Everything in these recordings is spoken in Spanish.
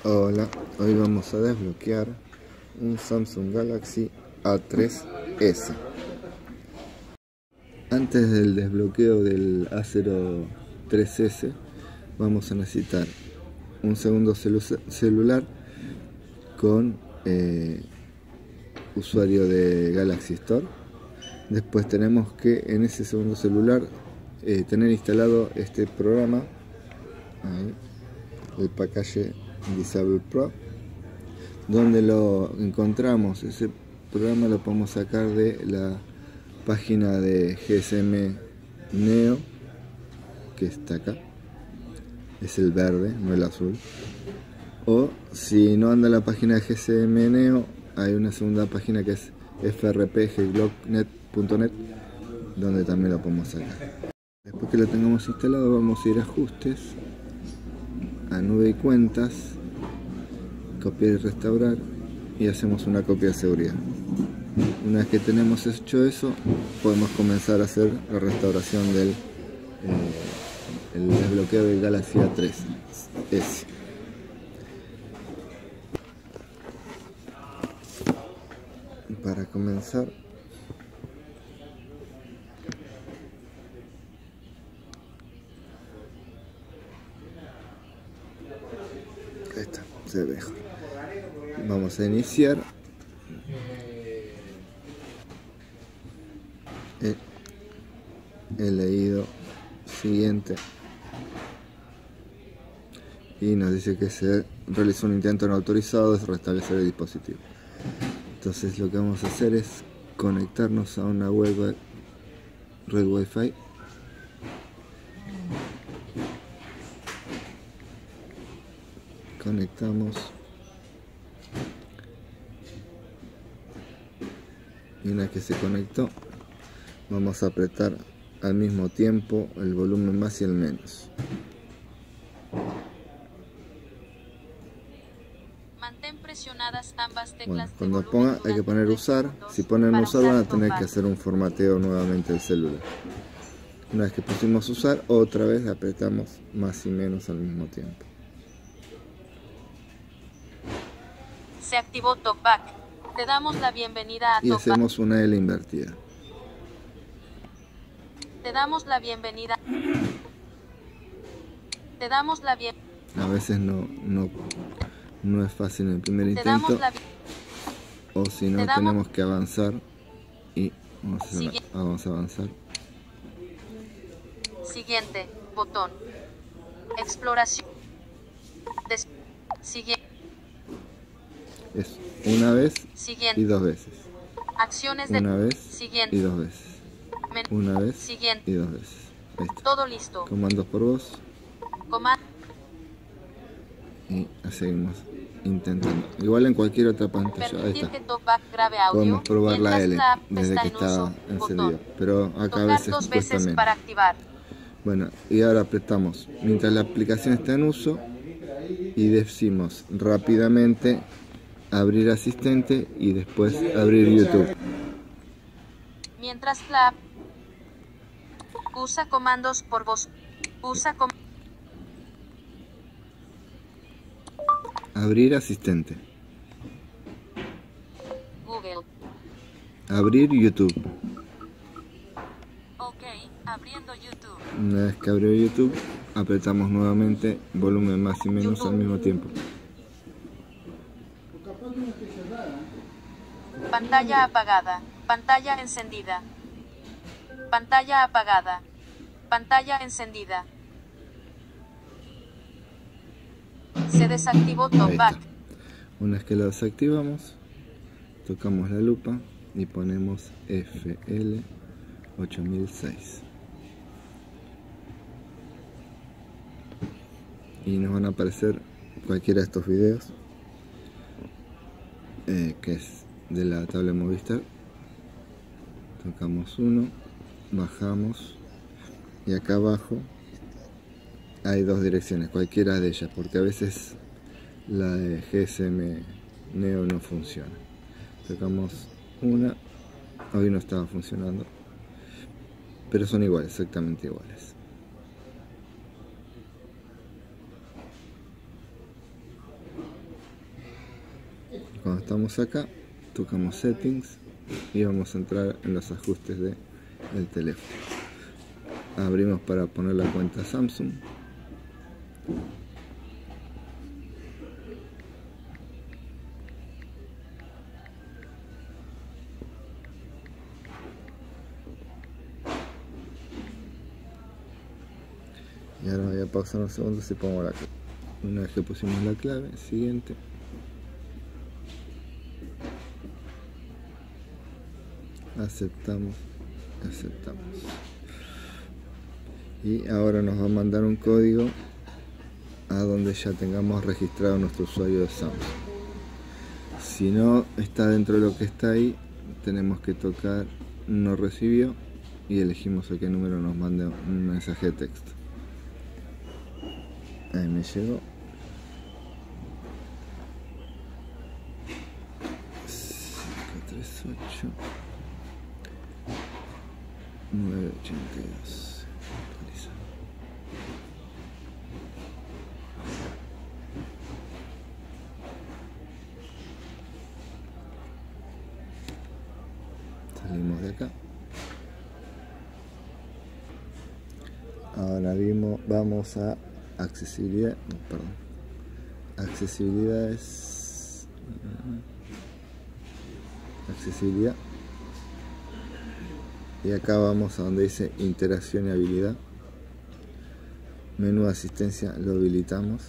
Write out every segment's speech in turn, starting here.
Hola, hoy vamos a desbloquear un Samsung Galaxy A3s. Antes del desbloqueo del A03s vamos a necesitar un segundo celular con usuario de Galaxy Store. Después tenemos que en ese segundo celular tener instalado este programa, el Package Disable Pro. Donde lo encontramos, ese programa lo podemos sacar de la página de GSM Neo, que está acá, es el verde, no el azul. O si no anda la página de GSM Neo, hay una segunda página que es frpglocknet.net, donde también lo podemos sacar. Después que lo tengamos instalado, vamos a ir a ajustes, a nube y cuentas, copiar y restaurar, y hacemos una copia de seguridad. Una vez que tenemos hecho eso, podemos comenzar a hacer la restauración del el desbloqueo del Galaxy A3s. Para comenzar, ahí está, se ve mejor. Vamos a iniciar. He leído siguiente y nos dice que se realizó un intento no autorizado de restablecer el dispositivo. Entonces lo que vamos a hacer es conectarnos a una red Wi-Fi. Conectamos y una vez que se conectó, vamos a apretar al mismo tiempo el volumen más y el menos. Mantén presionadas ambas teclas. Bueno, cuando ponga hay que poner usar. Si ponen usar van a tener que hacer un formateo nuevamente del celular. Una vez que pusimos usar, otra vez apretamos más y menos al mismo tiempo. Se activó TalkBack. Te damos la bienvenida a Y TalkBack. hacemos una L invertida. Te damos la bienvenida. Te damos la bienvenida. A veces no es fácil en el primer intento. O si no, tenemos que avanzar. Y vamos a avanzar. Siguiente botón. Exploración. Siguiente. Es una vez Siguiente. y dos veces. Acciones de una vez siguiente. Y dos veces. Una vez siguiente. y dos veces. Ahí está. Todo listo. Comandos por voz. Comando. Y seguimos intentando. Igual en cualquier otra pantalla. Ahí está. Que TalkBack grabe audio. Podemos probar la L desde que está está encendido. Pero acá a Tocar veces dos cuesta veces menos. para activar. Bueno, y ahora apretamos mientras la aplicación está en uso y decimos rápidamente abrir asistente y después abrir YouTube. Mientras la usa comandos por voz. Abrir asistente. Google. Abrir YouTube. Ok, abriendo YouTube. Una vez que abrió YouTube, apretamos nuevamente volumen más y menos al mismo tiempo. Pantalla apagada. Pantalla encendida. Pantalla apagada. Pantalla encendida. Se desactivó TalkBack. Una vez que lo desactivamos, tocamos la lupa y ponemos FL8006. Y nos van a aparecer cualquiera de estos videos, que es de la tabla Movistar. Tocamos uno, bajamos y acá abajo hay dos direcciones, cualquiera de ellas, porque a veces la de GSM Neo no funciona. Tocamos una, hoy no estaba funcionando, pero son iguales, exactamente iguales. cuando estamos acá, tocamos Settings y vamos a entrar en los ajustes del teléfono. Abrimos para poner la cuenta Samsung. Y ahora voy a pausar unos segundos y pongo la clave. Una vez que pusimos la clave, siguiente. Aceptamos. Y ahora nos va a mandar un código a donde ya tengamos registrado nuestro usuario de Samsung. Si no está dentro de lo que está ahí, tenemos que tocar no recibió y elegimos a qué número nos manda un mensaje de texto. Ahí me llegó. 538 982. Salimos de acá. Ahora vamos a accesibilidad, accesibilidad, y acá vamos a donde dice interacción y habilidad. Menú de asistencia lo habilitamos.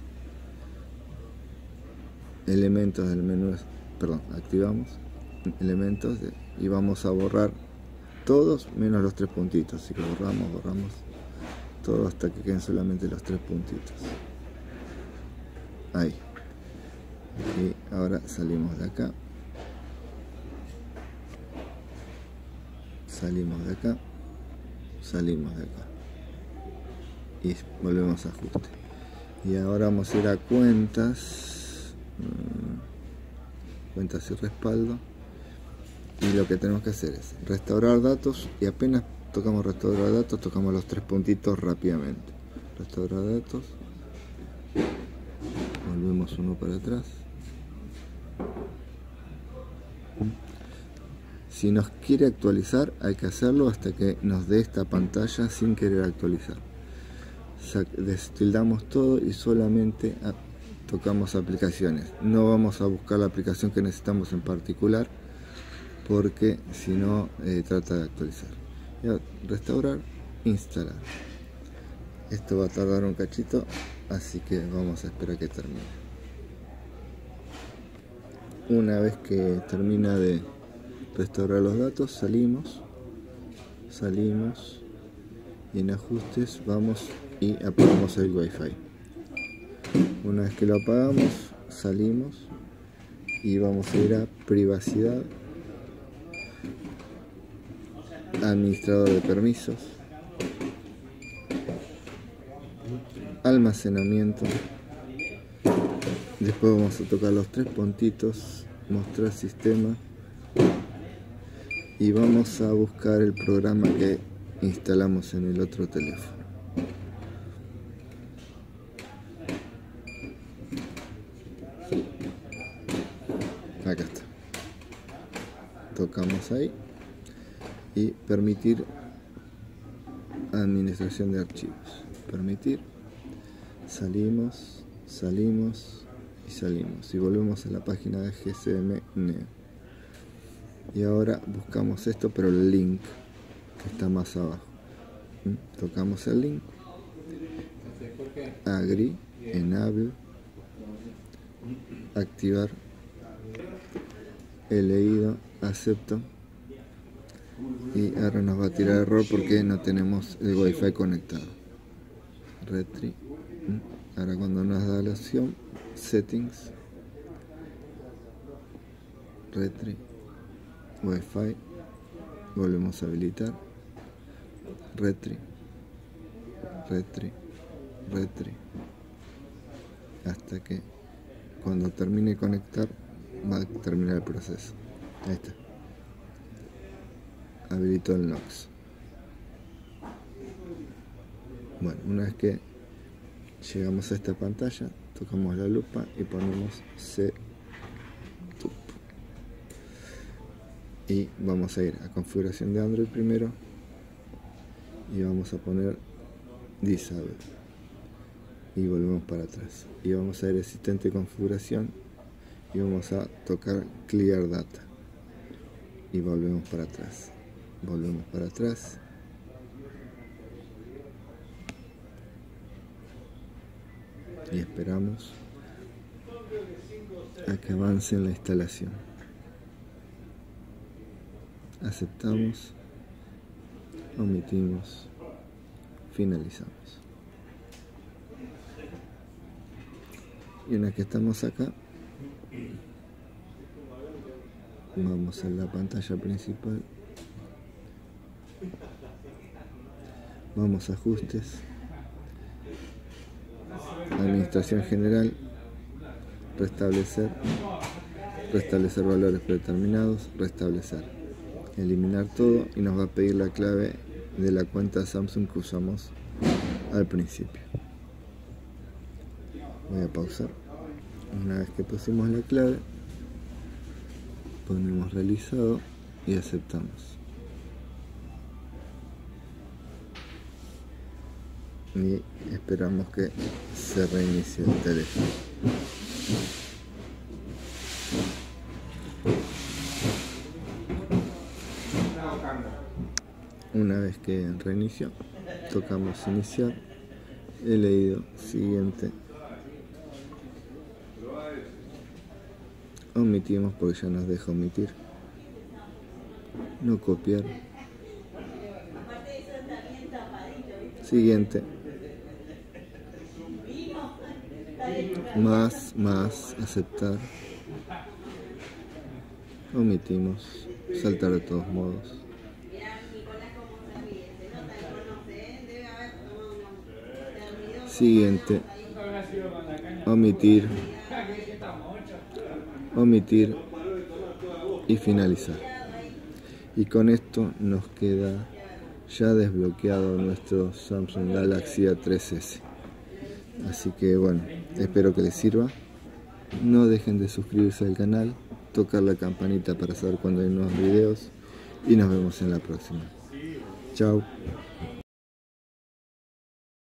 Elementos del menú, activamos elementos y vamos a borrar todos menos los 3 puntitos, así que borramos todo hasta que queden solamente los 3 puntitos. Ahí. Y ahora salimos de acá. Salimos de acá. Y volvemos a ajuste. Y ahora vamos a ir a cuentas. Cuentas y respaldo. Y lo que tenemos que hacer es restaurar datos, y apenas tocamos restaurar datos, tocamos los 3 puntitos rápidamente. Restaurar datos. Volvemos uno para atrás. Si nos quiere actualizar, hay que hacerlo hasta que nos dé esta pantalla sin querer actualizar. Destildamos todo y solamente tocamos aplicaciones. No vamos a buscar la aplicación que necesitamos en particular, porque si no trata de actualizar. Restaurar, instalar. Esto va a tardar un cachito, así que vamos a esperar que termine. Una vez que termina de restaurar los datos, salimos y en ajustes vamos y apagamos el Wi-Fi. Una vez que lo apagamos, salimos y vamos a ir a privacidad, administrador de permisos, almacenamiento. Después vamos a tocar los 3 puntitos, mostrar sistema, y vamos a buscar el programa que instalamos en el otro teléfono. Acá está. Tocamos ahí y permitir administración de archivos. Permitir. Salimos y volvemos a la página de GSM Neo. Y ahora buscamos esto, pero el link que está más abajo. Tocamos el link. Agree, enable, activar, he leído, acepto. Y ahora nos va a tirar error porque no tenemos el Wi-Fi conectado. Retry. Ahora cuando nos da la opción Settings, Retry, Wi-Fi, volvemos a habilitar, Retry, hasta que cuando termine de conectar va a terminar el proceso. Ahí está. Habilitó el Nox. Bueno, una vez que llegamos a esta pantalla, tocamos la lupa y ponemos y vamos a ir a configuración de Android primero y vamos a poner Disable y volvemos para atrás y vamos a ir a asistente de configuración y vamos a tocar Clear Data y volvemos para atrás, y esperamos a que avance en la instalación. Aceptamos, omitimos, finalizamos. Y una vez que estamos acá, vamos a la pantalla principal, vamos a ajustes, administración general, restablecer valores predeterminados, restablecer, eliminar todo y nos va a pedir la clave de la cuenta Samsung que usamos al principio. Voy a pausar. Una vez que pusimos la clave, ponemos realizado y aceptamos. Y esperamos que se reinicie el teléfono. Una vez que reinició, tocamos iniciar, he leído, siguiente, omitimos porque ya nos deja omitir, no copiar, siguiente, más, aceptar, omitimos, saltar de todos modos, siguiente, omitir y finalizar. Y con esto nos queda ya desbloqueado nuestro Samsung Galaxy A3s. Así que bueno, espero que les sirva. No dejen de suscribirse al canal, tocar la campanita para saber cuando hay nuevos videos y nos vemos en la próxima. Chao.